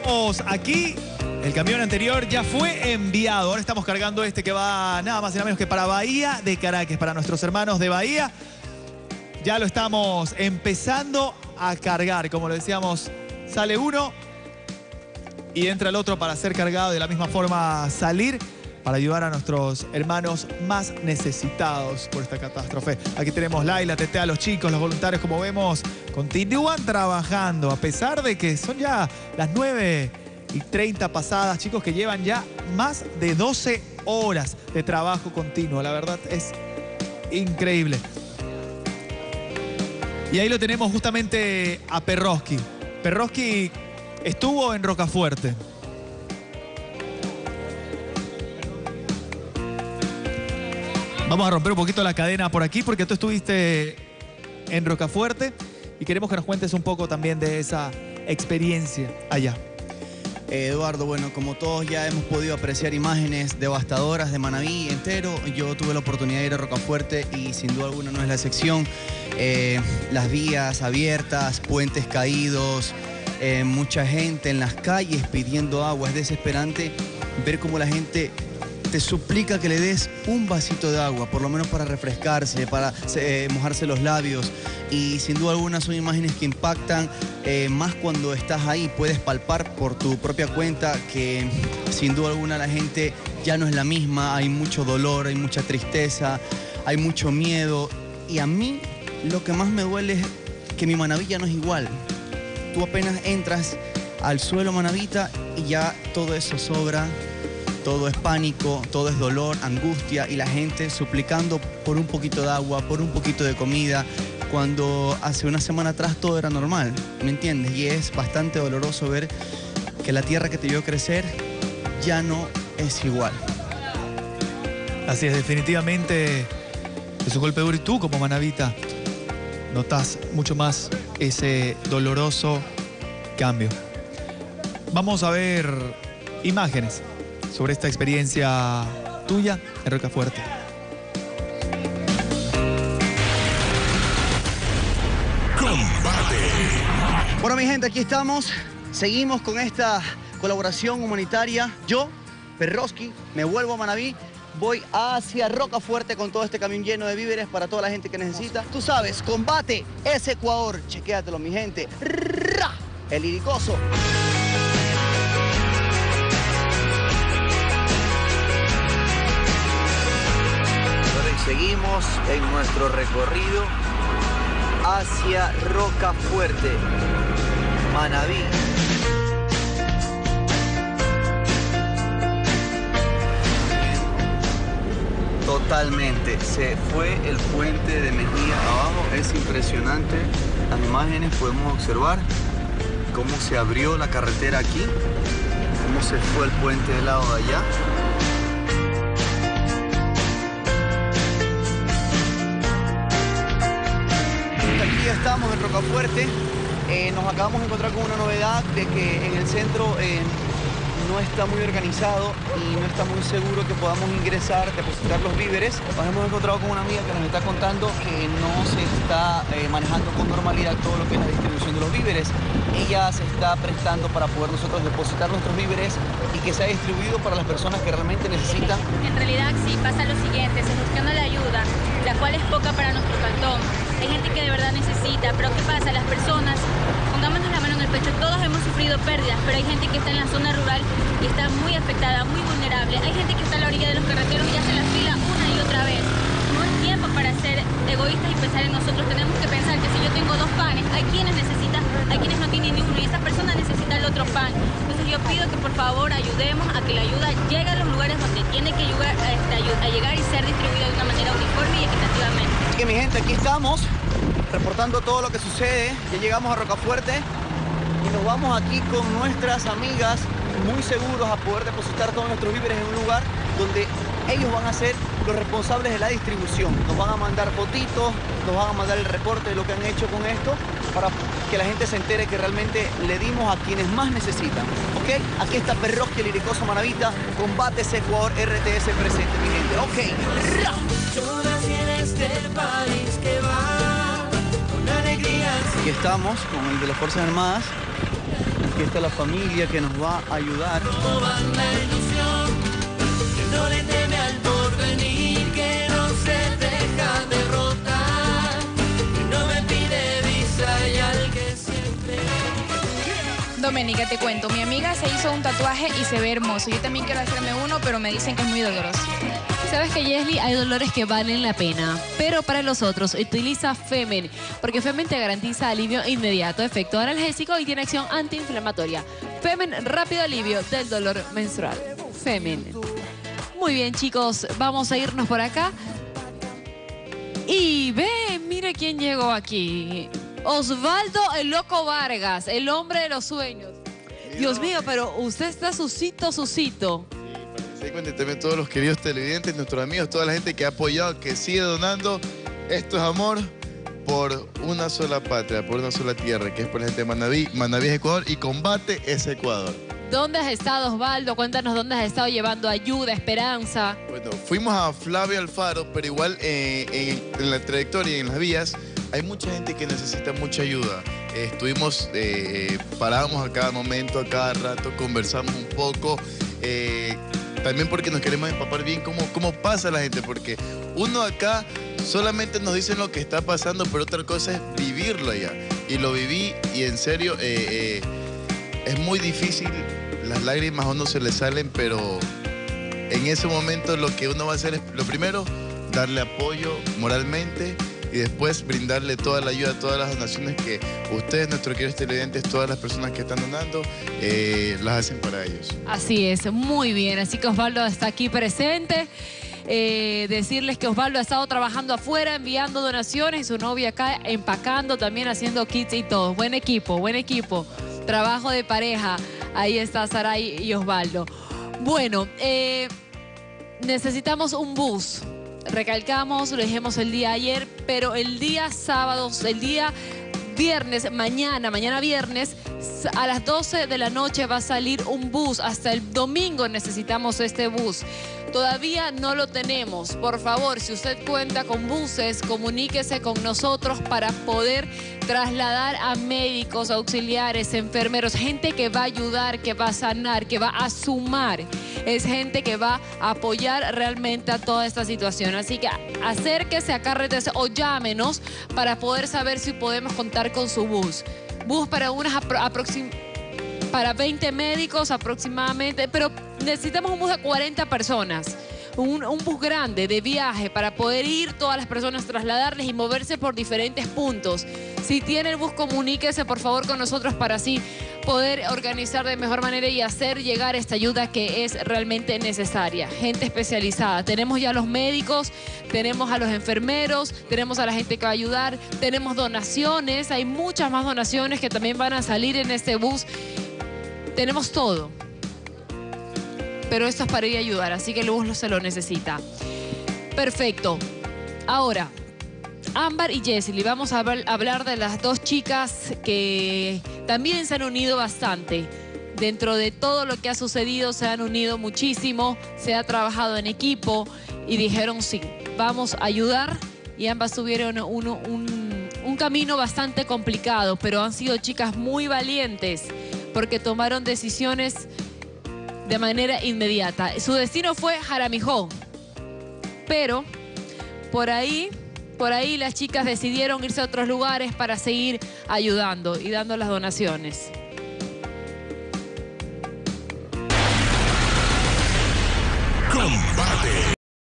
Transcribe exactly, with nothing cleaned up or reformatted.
estamos aquí. El camión anterior ya fue enviado. Ahora estamos cargando este que va nada más y nada menos que para Bahía de Caracas, para nuestros hermanos de Bahía. Ya lo estamos empezando a cargar. Como lo decíamos, sale uno y entra el otro para ser cargado, de la misma forma salir, para ayudar a nuestros hermanos más necesitados por esta catástrofe. Aquí tenemos Laila, Tete, a los chicos, los voluntarios, como vemos, continúan trabajando, a pesar de que son ya las nueve y treinta pasadas, chicos, que llevan ya más de doce horas de trabajo continuo. La verdad es increíble. Y ahí lo tenemos justamente a Perroski. Perroski estuvo en Rocafuerte. Vamos a romper un poquito la cadena por aquí porque tú estuviste en Rocafuerte y queremos que nos cuentes un poco también de esa experiencia allá. Eh, Eduardo, bueno, como todos ya hemos podido apreciar imágenes devastadoras de Manabí entero, yo tuve la oportunidad de ir a Rocafuerte y sin duda alguna no es la excepción. Eh, las vías abiertas, puentes caídos, eh, mucha gente en las calles pidiendo agua. Es desesperante ver cómo la gente te suplica que le des un vasito de agua, por lo menos para refrescarse, para eh, mojarse los labios. Y sin duda alguna son imágenes que impactan, eh, más cuando estás ahí, puedes palpar por tu propia cuenta que sin duda alguna la gente ya no es la misma, hay mucho dolor, hay mucha tristeza, hay mucho miedo. Y a mí lo que más me duele es que mi Manabí ya no es igual. Tú apenas entras al suelo manabita y ya todo eso sobra. Todo es pánico, todo es dolor, angustia y la gente suplicando por un poquito de agua, por un poquito de comida, cuando hace una semana atrás todo era normal, ¿me entiendes? Y es bastante doloroso ver que la tierra que te vio crecer ya no es igual. Así es, definitivamente es un golpe duro y tú como manabita notas mucho más ese doloroso cambio. Vamos a ver imágenes sobre esta experiencia tuya en Rocafuerte. Combate. Bueno, mi gente, aquí estamos. Seguimos con esta colaboración humanitaria. Yo, Perroski, me vuelvo a Manabí. Voy hacia Rocafuerte con todo este camión lleno de víveres para toda la gente que necesita. Tú sabes, combate es Ecuador. Chequéatelo, mi gente. ¡Ra! El Liricoso. Seguimos en nuestro recorrido hacia Rocafuerte, Manabí. Totalmente, se fue el puente de Mejía abajo, es impresionante. Las imágenes podemos observar cómo se abrió la carretera aquí, cómo se fue el puente del lado de allá. Aquí estamos en Rocafuerte, eh, nos acabamos de encontrar con una novedad de que en el centro eh, no está muy organizado y no está muy seguro que podamos ingresar, depositar los víveres. Nos hemos encontrado con una amiga que nos está contando que no se está eh, manejando con normalidad todo lo que es la distribución de los víveres. Ella se está prestando para poder nosotros depositar nuestros víveres y que sea distribuido para las personas que realmente necesitan. En realidad sí, pasa lo siguiente, se gestiona la ayuda, la cual es poca para nuestro cantón. Hay gente que de verdad necesita, pero ¿qué pasa? Las personas, pongámonos la mano en el pecho, todos hemos sufrido pérdidas, pero hay gente que está en la zona rural y está muy afectada, muy vulnerable. Hay gente que está a la orilla de los carreteros y hace la fila una y otra vez. No es tiempo para ser egoístas y pensar en nosotros. Tenemos que pensar que si yo tengo dos panes, hay quienes necesitan, hay quienes no tienen ni uno y esa persona necesita el otro pan. Entonces yo pido que por favor ayudemos a que la ayuda llegue a los lugares donde tiene que llegar, a llegar y ser distribuida de una manera uniforme y equitativamente. Así que mi gente, aquí estamos reportando todo lo que sucede. Ya llegamos a Rocafuerte y nos vamos aquí con nuestras amigas muy seguros a poder depositar todos nuestros víveres en un lugar donde ellos van a ser los responsables de la distribución. Nos van a mandar fotitos, nos van a mandar el reporte de lo que han hecho con esto para que la gente se entere que realmente le dimos a quienes más necesitan. ¿Ok? Aquí está Perroski, el Liricoso Manabita, Combate ese Ecuador R T S presente, mi gente. Ok. ¡Ra! Yo nací en este país que va con alegría. Aquí estamos con el de las Fuerzas Armadas. aquí está la familia que nos va a ayudar. Roban la ilusión, que no le teme al porvenir, que no se deja derrotar, que no me pide visa y al que siempre... Doménica, te cuento, mi amiga se hizo un tatuaje y se ve hermoso. Yo también quiero hacerme uno, pero me dicen que es muy doloroso. ¿Sabes que, Yesli? Hay dolores que valen la pena, pero para los otros utiliza Femen, porque Femen te garantiza alivio inmediato, efecto analgésico y tiene acción antiinflamatoria. Femen, rápido alivio del dolor menstrual. Femen. Muy bien, chicos, vamos a irnos por acá. Y ve, mire quién llegó aquí. Osvaldo el Loco Vargas, el hombre de los sueños. Dios mío, pero usted está suscito, suscito. Se cuenta también todos los queridos televidentes, nuestros amigos, toda la gente que ha apoyado, que sigue donando. Esto es amor por una sola patria, por una sola tierra, que es por la gente de Manaví. Manaví es Ecuador y Combate es Ecuador. ¿Dónde has estado, Osvaldo? Cuéntanos dónde has estado llevando ayuda, esperanza. Bueno, fuimos a Flavio Alfaro, pero igual eh, en, en la trayectoria y en las vías hay mucha gente que necesita mucha ayuda. Eh, estuvimos, eh, parábamos a cada momento, a cada rato, conversamos un poco. Eh, También porque nos queremos empapar bien cómo, cómo pasa la gente, porque uno acá solamente nos dicen lo que está pasando, pero otra cosa es vivirlo allá. Y lo viví y en serio eh, eh, es muy difícil, las lágrimas a uno se le salen, pero en ese momento lo que uno va a hacer es, lo primero, darle apoyo moralmente y después brindarle toda la ayuda, todas las donaciones que ustedes, nuestros queridos televidentes, todas las personas que están donando, eh, las hacen para ellos. Así es, muy bien. Así que Osvaldo está aquí presente. Eh, decirles que Osvaldo ha estado trabajando afuera, enviando donaciones, y su novia acá empacando, también haciendo kits y todo. Buen equipo, buen equipo. Trabajo de pareja. Ahí está Saray y Osvaldo. Bueno, eh, necesitamos un bus. Recalcamos, lo dijimos el día ayer, pero el día sábado, el día viernes, mañana, mañana viernes, a las doce de la noche va a salir un bus. Hasta el domingo necesitamos este bus. Todavía no lo tenemos. Por favor, si usted cuenta con buses, comuníquese con nosotros para poder trasladar a médicos, auxiliares, enfermeros, gente que va a ayudar, que va a sanar, que va a sumar. Es gente que va a apoyar realmente a toda esta situación. Así que acérquese a Carretes o llámenos para poder saber si podemos contar con su bus. Bus para unas aproximadamente para veinte médicos aproximadamente, pero necesitamos un bus de cuarenta personas. Un, un bus grande de viaje para poder ir todas las personas, trasladarles y moverse por diferentes puntos. Si tiene el bus, comuníquese por favor con nosotros para así poder organizar de mejor manera y hacer llegar esta ayuda que es realmente necesaria. Gente especializada. Tenemos ya a los médicos, tenemos a los enfermeros, tenemos a la gente que va a ayudar, tenemos donaciones, hay muchas más donaciones que también van a salir en este bus. Tenemos todo. Pero esto es para ir a ayudar, así que el bus se lo necesita. Perfecto. Ahora, Ámbar y Yesli, vamos a hablar de las dos chicas que también se han unido bastante. Dentro de todo lo que ha sucedido, se han unido muchísimo, se ha trabajado en equipo y dijeron sí, vamos a ayudar. Y ambas tuvieron un, un, un camino bastante complicado, pero han sido chicas muy valientes porque tomaron decisiones de manera inmediata. Su destino fue Jaramijó, pero por ahí, por ahí las chicas decidieron irse a otros lugares para seguir ayudando y dando las donaciones. Combate.